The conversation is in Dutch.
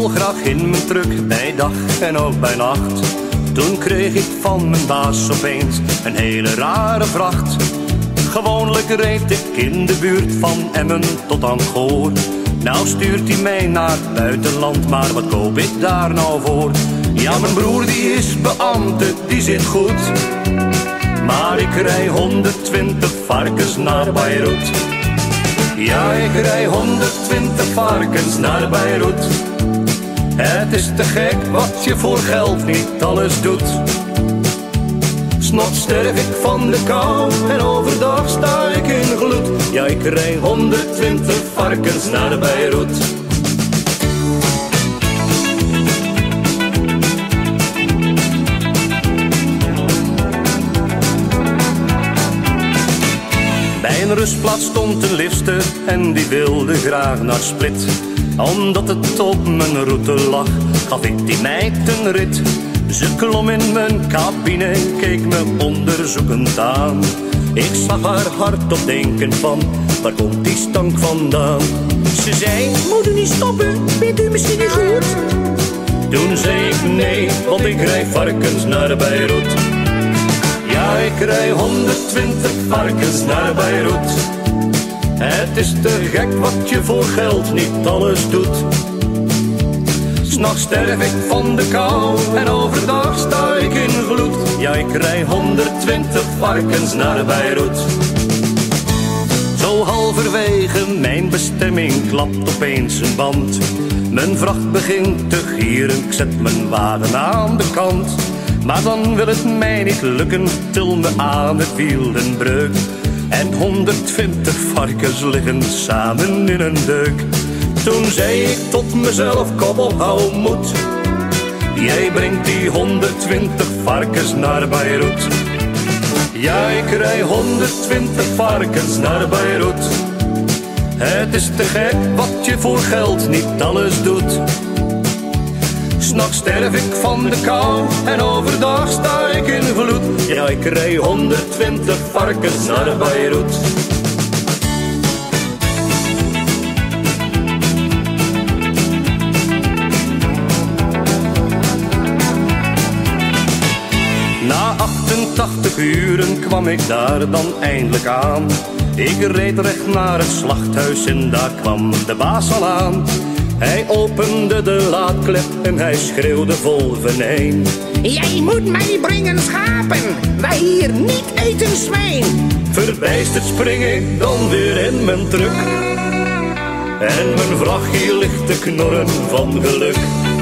dolgraag in mijn truck, bij dag en ook bij nacht. Toen kreeg ik van mijn baas opeens een hele rare vracht. Gewoonlijk reed ik in de buurt van Emmen tot aan Goor. Nou stuurt hij mij naar het buitenland, maar wat koop ik daar nou voor? Ja, mijn broer die is beambte, die zit goed. Maar ik rij 120 varkens naar Beirut. Ja, ik rij 120 varkens naar Beirut. Het is te gek wat je voor geld niet alles doet. 's Nachts sterf ik van de kou en overdag sta ik in gloed. Ja, ik rij 120 varkens naar Beirut. Bij een rustplaats stond een lifte en die wilde graag naar Split. Omdat het op mijn route lag, gaf ik die meid een rit. Ze klom in mijn cabine, keek me onderzoekend aan. Ik zag haar hardop denken van, waar komt die stank vandaan? Ze zei, moet u niet stoppen, bent u misschien niet goed? Toen zei ik nee, want ik rij varkens naar Beirut. Ja, ik rij 120 varkens naar Beirut. Het is te gek wat je voor geld niet alles doet. 's Nachts sterf ik van de kou en overdag sta ik in gloed. Ja, ik rij 120 varkens naar Beirut. Zo halverwege mijn bestemming klapt opeens een band. Mijn vracht begint te gieren, ik zet mijn wagen aan de kant. Maar dan wil het mij niet lukken, til me aan het wiel een breuk. En 120 varkens liggen samen in een deuk. Toen zei ik tot mezelf, kom op, hou moed. Jij brengt die 120 varkens naar Beirut. Ja, ik rij 120 varkens naar Beirut. Het is te gek wat je voor geld niet alles doet. 's Nachts sterf ik van de kou en overdag sta ik in gloed. Ja, ik rij 120 varkens naar Beirut. Na 88 uren kwam ik daar dan eindelijk aan. Ik reed recht naar het slachthuis en daar kwam de baas al aan. Hij opende de laadklep en hij schreeuwde vol venijn. Jij moet mij brengen schapen, wij hier niet eten zwijn. Verbijsterd spring ik dan weer in mijn truck. En mijn vrachtje ligt te knorren van geluk.